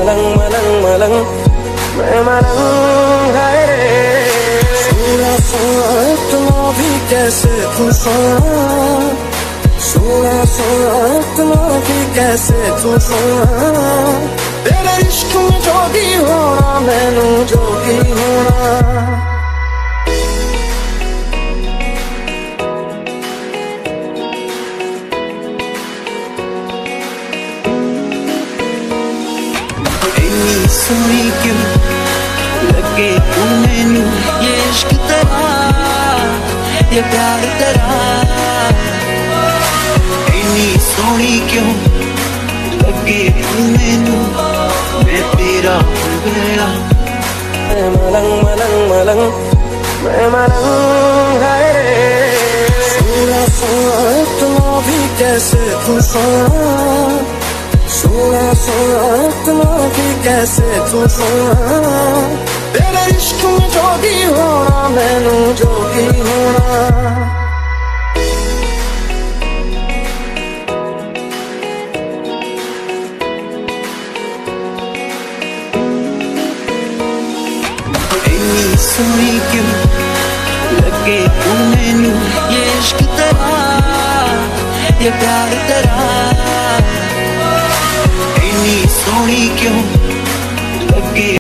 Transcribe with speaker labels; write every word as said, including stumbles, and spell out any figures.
Speaker 1: मलंग मलंग मलंग मैं मलंग है रे। सोना सोना इतना भी कैसे तू सोना, सोना सोना इतना भी कैसे तू सोना। तेरे इश्क में जोगी होना मैनू जोगी होना।
Speaker 2: सोनी क्यों लगे तू मैनू, ये इश्क तेरा ये प्यार तेरा। इन्नी सोनी क्यों लगे तू मैनू, मैं तेरा हो गया।
Speaker 1: मैं मलंग मलंग मलंग मैं मलंग है रे। सोना सोना इतना भी कैसे तू सोना, सोना सोना इतना भी कैसे तू सोना। तेरे इश्क में जोगी होना मैनू जोगी होना।
Speaker 2: इन्नी सोनी क्यों लगे तू मैनू, ये इश्क तेरा ये प्यार तेरा। इन्नी सोनी क्यों लगे